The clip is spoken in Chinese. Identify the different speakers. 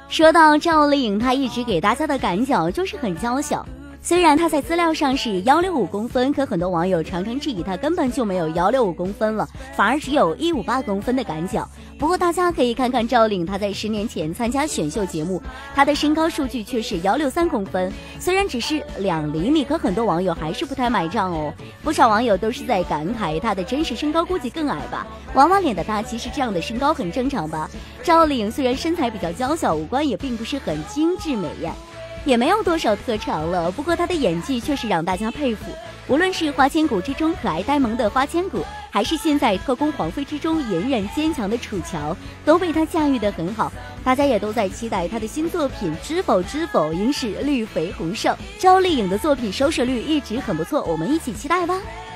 Speaker 1: 说到赵丽颖，她一直给大家的感觉就是很娇小。虽然她在资料上是165公分，可很多网友常常质疑她根本就没有165公分了，反而只有158公分的感脚。不过大家可以看看赵丽颖，她在10年前参加选秀节目，她的身高数据却是163公分，虽然只是2厘米，可很多网友还是不太买账哦。不少网友都是在感慨她的真实身高估计更矮吧，娃娃脸的她其实这样的身高很正常吧。赵丽颖虽然身材比较娇小，五官也并不是很精致美艳，也没有多少特长了，不过她的演技却是让大家佩服。无论是花千骨之中可爱呆萌的花千骨，还是现在特工皇妃之中隐忍坚强的楚乔，都被她驾驭得很好。大家也都在期待她的新作品《知否知否，应是绿肥红瘦》。赵丽颖的作品收视率一直很不错，我们一起期待吧。